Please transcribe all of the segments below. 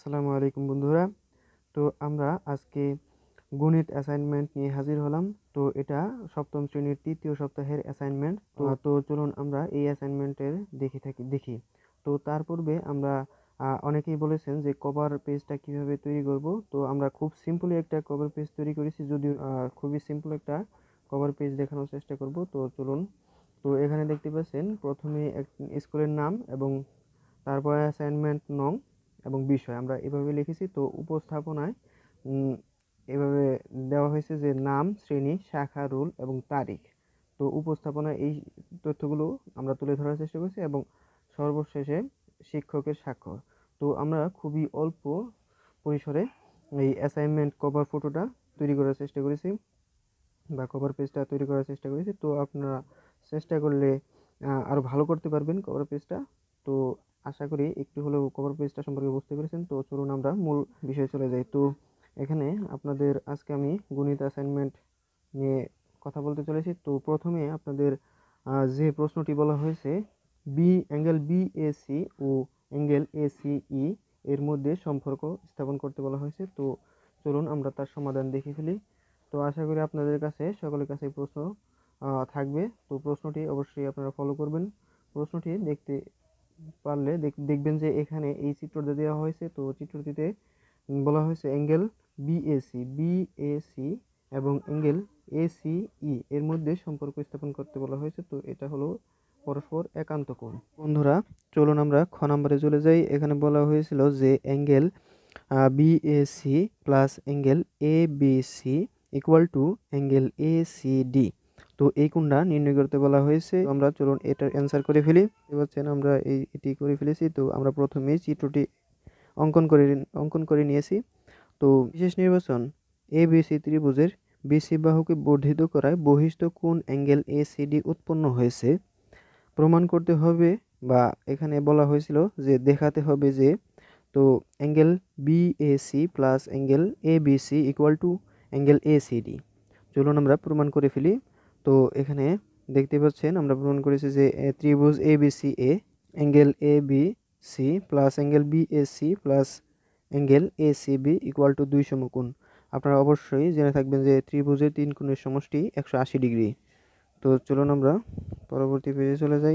আসসালামু আলাইকুম বন্ধুরা। তো আমরা আজকে গণিত অ্যাসাইনমেন্ট নিয়ে হাজির হলাম। তো এটা সপ্তম শ্রেণীর তৃতীয় সপ্তাহের অ্যাসাইনমেন্ট। তো চলুন আমরা এই অ্যাসাইনমেন্টের দেখি। তো তার পূর্বে আমরা অনেকেই বলেছেন যে কভার পেজটা কিভাবে তৈরি করব। তো আমরা খুব সিম্পলি একটা কভার পেজ তৈরি করেছি, যদিও খুবই সিম্পল একটা কভার পেজ দেখানোর চেষ্টা করব। তো চলুন। তো এখানে দেখতে পাচ্ছেন প্রথমে স্কুলের নাম এবং তারপরে অ্যাসাইনমেন্ট নং এবং বিষয় আমরা এভাবে লিখেছি। তো উপস্থাপনায় এভাবে দেওয়া হয়েছে যে নাম, শ্রেণী, শাখা, রোল এবং তারিখ। তো উপস্থাপনায় এই তথ্যগুলো আমরা তুলে ধরার চেষ্টা করেছি এবং সর্বশেষে শিক্ষকের স্বাক্ষর। তো আমরা খুবই অল্প পরিসরে এই অ্যাসাইনমেন্ট কভার ফটোটা তৈরি করার চেষ্টা করেছি বা কভার পেজটা তৈরি করার চেষ্টা করেছি। তো আপনারা চেষ্টা করলে আরও ভালো করতে পারবেন কভার পেজটা। তো আশা করি একটু হলেও কভার পেজটা সম্পর্কে বুঝতে পেরেছেন। তো চলুন আমরা মূল বিষয়ে চলে যাই। তো এখানে আপনাদের আজকে আমি গণিত অ্যাসাইনমেন্ট নিয়ে কথা বলতে চলেছি। তো প্রথমে আপনাদের যে প্রশ্নটি বলা হয়েছে, অ্যাঙ্গেল বিএসি ও অ্যাঙ্গেল এসিই এর মধ্যে সম্পর্ক স্থাপন করতে বলা হয়েছে। তো চলুন আমরা তার সমাধান দেখে ফেলি। তো আশা করি আপনাদের কাছে সকলের কাছে প্রশ্ন থাকবে। তো প্রশ্নটি অবশ্যই আপনারা ফলো করবেন। প্রশ্নটি দেখতে পারলে দেখবেন যে এখানে এই চিত্রটা দেওয়া হয়েছে। তো চিত্রটিতে বলা হয়েছে অ্যাঙ্গেল বিএসি এবং অ্যাঙ্গেল এসিই এর মধ্যে সম্পর্ক স্থাপন করতে বলা হয়েছে। তো এটা হলো পরস্পর একান্ত কোণ। বন্ধুরা চলুন আমরা খ নম্বরে চলে যাই। এখানে বলা হয়েছিল যে angle B A C plus angle A B C equal to angle A C D. তো এই কোণটা নির্ণয় করতে বলা হয়েছে। আমরা চলুন এটার অ্যান্সার করে ফেলি। দেখতে পাচ্ছেন আমরা এটি করে ফেলেছি। তো আমরা প্রথমেই চিত্রটি অঙ্কন করে নিয়েছি। তো বিশেষ নির্বাচন এবিসি ত্রিভুজের বিসি বাহুকে বর্ধিত করায় বহিস্থ কোণ অ্যাঙ্গেল এসিডি উৎপন্ন হয়েছে প্রমাণ করতে হবে, বা এখানে বলা হয়েছিল যে দেখাতে হবে যে তো angle B A C plus angle A B C equal to angle A C D. চলুন আমরা প্রমাণ করে ফেলি। তো এখানে দেখতে পাচ্ছেন আমরা প্রমাণ করেছি যে ত্রিভুজ A B C angle A B C plus angle B A C plus angle A C B equal to 2 সমকোণ। আপনারা অবশ্যই জেনে থাকবেন যে ত্রিভুজের 3 কোণের সমষ্টি 180 ডিগ্রি। তো চলুন আমরা পরবর্তী পেজে চলে যাই।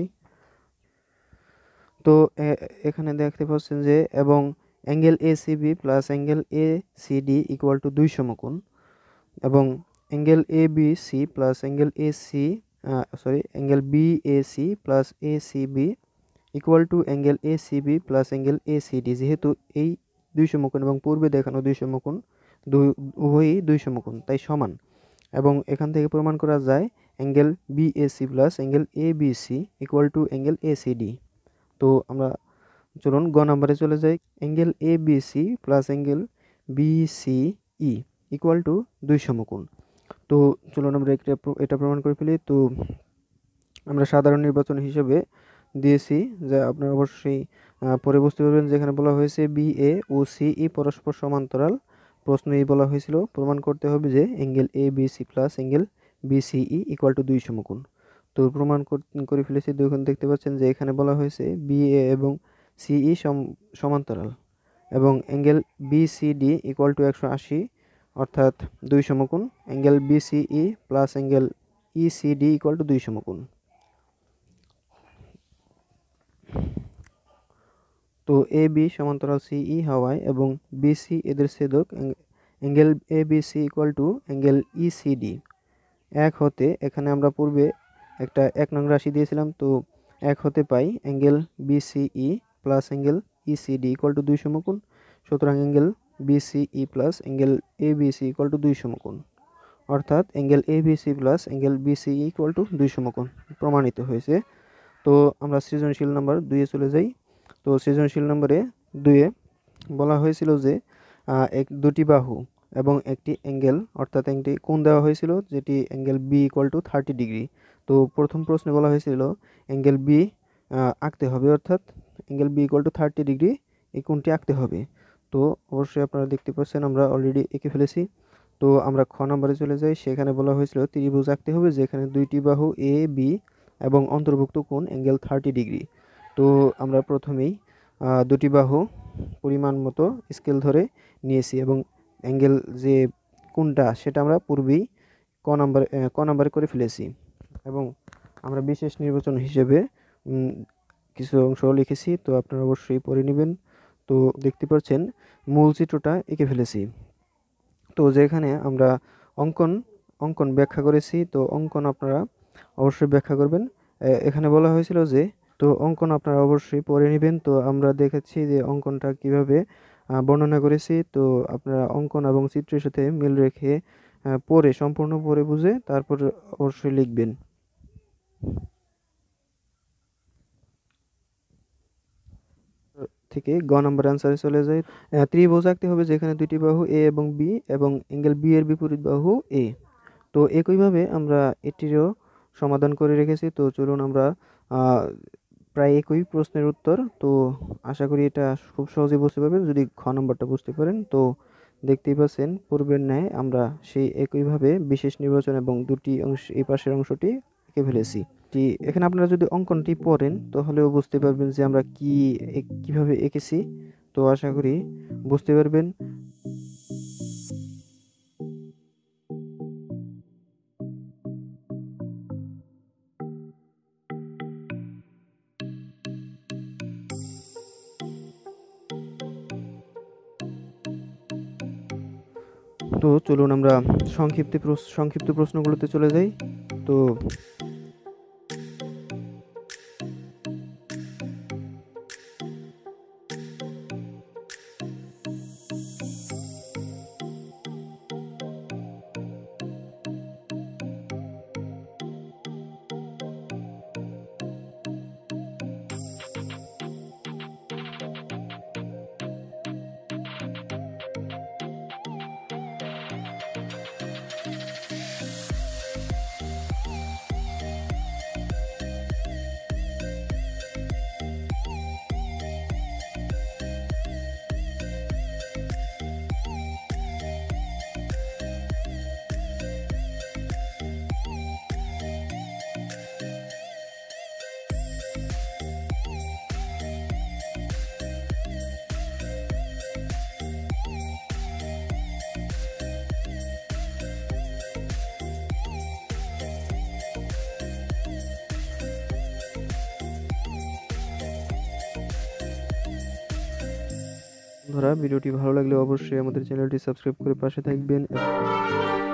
তো এখানে দেখতে পাচ্ছেন যে এবং angle A C B plus angle A C D equal to 2 সমকোণ এবং angle A B C plus angle angle B A C plus A C B equal to angle A C B plus angle A C D. যেহেতু এই 2 সমকোণ এবং পূর্বে দেখানো 2 সমকোণ উভয়ই 2 সমকোণ তাই সমান, এবং এখান থেকে প্রমাণ করা যায় angle B A C plus angle A B C equal to angle A C D. তো আমরা চলুন গ নাম্বারে চলে যাই। Angle A B C plus angle B C E equal to 2 সমকোণ। তো চলুন আমরা এটা প্রমাণ করে ফেলি। তো আমরা সাধারণ নির্বাচন হিসেবে দিয়েছি, যা আপনারা অবশ্যই পরে বুঝতে পারবেন। যেখানে বলা হয়েছে বিএ ও সিই পরস্পর সমান্তরাল। প্রশ্নেই বলা হয়েছিল প্রমাণ করতে হবে যে angle A B C plus angle B C E equal to 2 সমকোণ। তো প্রমাণ করে ফেলেছি। দেখুন দেখতে পাচ্ছেন যে এখানে বলা হয়েছে বিএ এবং সিই সমান্তরাল এবং অ্যাঙ্গেল বিসিডি ইকুয়াল টু 180 অর্থাৎ 2 সমকোণ। Angle B C E plus angle E C D equal to 2 সমকোণ। তো এ বি সমান্তরাল সিই হওয়ায় এবং বিসি এদের ছেদক, angle A B C equal to angle E C D 1 হতে, এখানে আমরা পূর্বে একটা 1 নং রাশি দিয়েছিলাম। তো 1 হতে পাই angle B C E plus angle E C D equal to 2 সমকোণ। সুতরাং angle B C E plus angle A B C equal to 2 সমকোণ, অর্থাৎ angle A B C plus angle B C E equal to 2 সমকোণ প্রমাণিত হয়েছে। তো আমরা সৃজনশীল নাম্বার 2 এ চলে যাই। তো সৃজনশীল নম্বরে 2 এ বলা হয়েছিল যে দুটি বাহু এবং একটি অ্যাঙ্গেল অর্থাৎ একটি কোণ দেওয়া হয়েছিল, যেটি angle B equal to 30 degree. তো প্রথম প্রশ্নে বলা হয়েছিল অ্যাঙ্গেল বি আঁকতে হবে, অর্থাৎ angle B equal to 30 degree এই কোণটি আঁকতে হবে। তো অবশ্যই আপনারা দেখতে পাচ্ছেন আমরা অলরেডি এঁকে ফেলেছি। তো আমরা খ নম্বরে চলে যাই। সেখানে বলা হয়েছিল ত্রিভুজ আঁকতে হবে যেখানে দুইটি বাহু এ বি এবং অন্তর্ভুক্ত কোণ অ্যাঙ্গেল 30 ডিগ্রি। তো আমরা প্রথমেই দুটি বাহু পরিমাণ মতো স্কেল ধরে নিয়েছি এবং অ্যাঙ্গেল যে কোনটা সেটা আমরা পূর্বেই ক নাম্বার করে ফেলেছি এবং আমরা বিশেষ নির্বাচন হিসেবে কিছু অংশ লিখেছি, তো আপনারা অবশ্যই পড়ে নেবেন। তো দেখতে পাচ্ছেন মূল চিত্রটা এঁকে ফেলেছি। তো যেখানে আমরা অঙ্কন অঙ্কন ব্যাখ্যা করেছি, তো অঙ্কন আপনারা অবশ্যই ব্যাখ্যা করবেন। এখানে বলা হয়েছিল যে তো অঙ্কন আপনারা অবশ্যই পড়ে নেবেন। তো আমরা দেখেছি যে অঙ্কনটা কিভাবে বর্ণনা করেছি। তো আপনারা অঙ্কন এবং চিত্রের সাথে মিল রেখে পড়ে সম্পূর্ণ পড়ে বুঝে তারপর অবশ্যই লিখবেন। থেকে গ নম্বর অ্যান্সারে চলে যায়। ত্রিভুজ আঁকতে হবে যেখানে দুটি বাহু এ এবং বি এবং অ্যাঙ্গেল বি এর বিপরীত বাহু এ। তো একইভাবে আমরা এটিরও সমাধান করে রেখেছি। তো চলুন আমরা প্রায় একই প্রশ্নের উত্তর। তো আশা করি এটা খুব সহজে বুঝতে পারবেন যদি খ নম্বরটা বুঝতে পারেন। তো দেখতেই পাচ্ছেন পূর্বের ন্যায় আমরা সেই একইভাবে বিশেষ নির্বাচন এবং দুটি অংশ এই পাশের অংশটি এঁকে ফেলেছি। এখানে আপনারা যদি অঙ্কনটি পড়েন তাহলেও বুঝতে পারবেন যে আমরা কিভাবে এঁকেছি। তো আশা করি বুঝতে পারবেন। তো চলুন আমরা সংক্ষিপ্ত প্রশ্নগুলোতে চলে যাই। তো বন্ধুরা, ভিডিওটি ভালো লাগলে অবশ্যই আমাদের চ্যানেলটি সাবস্ক্রাইব করে পাশে থাকবেন।